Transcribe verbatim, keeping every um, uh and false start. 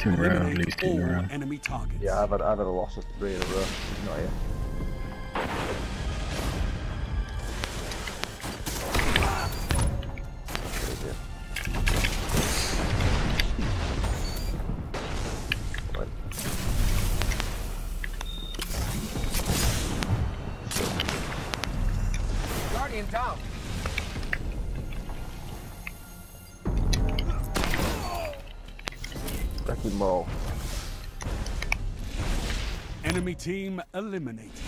Killing around, Eliminate please, killing all around. enemy targets. Yeah, I've had, I've had a loss of three in a row. Not here. Guardian down. Wrecking Maul. Enemy team eliminated.